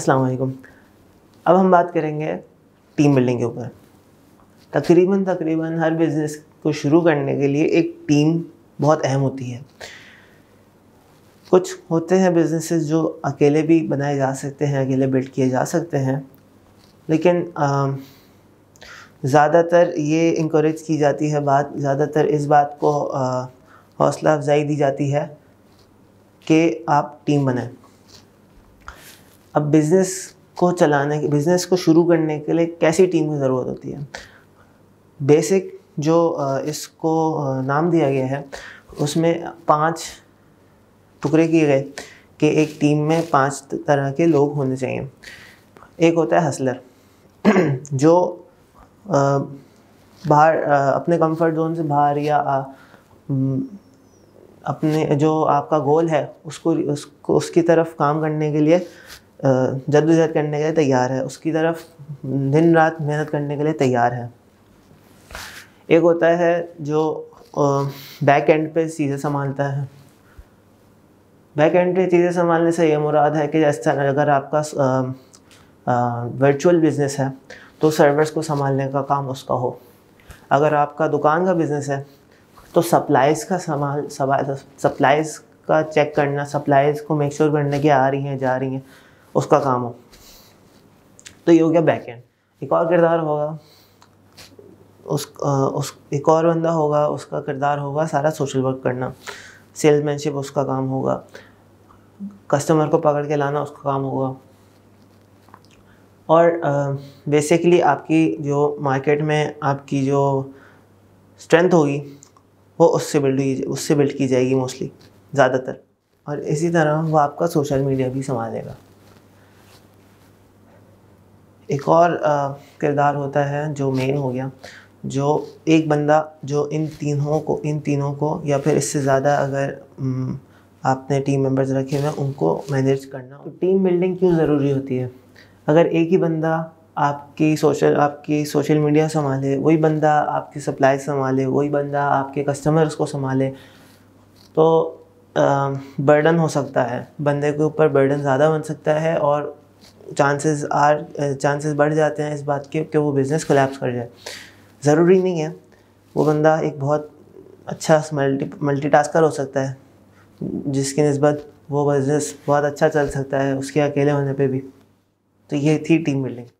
अस्सलाम वालेकुम। अब हम बात करेंगे टीम बिल्डिंग के ऊपर। तकरीबन हर बिज़नेस को शुरू करने के लिए एक टीम बहुत अहम होती है। कुछ होते हैं बिज़नेसेस जो अकेले भी बनाए जा सकते हैं, अकेले बिल्ड किए जा सकते हैं, लेकिन ज़्यादातर ये इंकरेज की जाती है ज़्यादातर इस बात को हौसला अफजाई दी जाती है कि आप टीम बनाएं। अब बिज़नेस को शुरू करने के लिए कैसी टीम की ज़रूरत होती है? बेसिक जो इसको नाम दिया गया है उसमें 5 टुकड़े किए गए कि एक टीम में 5 तरह के लोग होने चाहिए। एक होता है हसलर जो बाहर अपने कंफर्ट जोन से बाहर या अपने जो आपका गोल है उसको उसकी तरफ काम करने के लिए जद्दोजहद करने के लिए तैयार है, उसकी तरफ दिन रात मेहनत करने के लिए तैयार है। एक होता है जो बैक एंड पे चीज़ें संभालता है। बैक एंड पे चीज़ें संभालने से ये मुराद है कि जैसे अगर आपका वर्चुअल बिज़नेस है तो सर्वर्स को संभालने का काम उसका हो। अगर आपका दुकान का बिज़नेस है तो सप्लाइज़ का चेक करना, सप्लाइज़ को मेक श्योर करने की आ रही हैं जा रही हैं, उसका काम हो। तो ये हो गया बैक एंड। एक और किरदार होगा एक और बंदा होगा, उसका किरदार होगा सारा सोशल वर्क करना, सेल्समैनशिप उसका काम होगा, कस्टमर को पकड़ के लाना उसका काम होगा। और बेसिकली आपकी जो मार्केट में आपकी जो स्ट्रेंथ होगी वो उससे बिल्ड की जाएगी मोस्टली ज़्यादातर। और इसी तरह वो आपका सोशल मीडिया भी संभालेगा। एक और किरदार होता है जो मेन हो गया, जो एक बंदा जो इन तीनों को या फिर इससे ज़्यादा अगर आपने टीम मेंबर्स रखे हुए हैं उनको मैनेज करना। तो टीम बिल्डिंग क्यों ज़रूरी होती है? अगर एक ही बंदा आपकी सोशल मीडिया संभाले, वही बंदा आपकी सप्लाई संभाले, वही बंदा आपके कस्टमर्स को संभाले, तो बर्डन हो सकता है, बंदे के ऊपर बर्डन ज़्यादा बन सकता है और चांसेस बढ़ जाते हैं इस बात के कि वो बिज़नेस कोलैप्स कर जाए। ज़रूरी नहीं है वो बंदा एक बहुत अच्छा मल्टीटास्कर हो सकता है, जिसकी निस्बत वो बिज़नेस बहुत अच्छा चल सकता है उसके अकेले होने पे भी। तो ये थी टीम बिल्डिंग।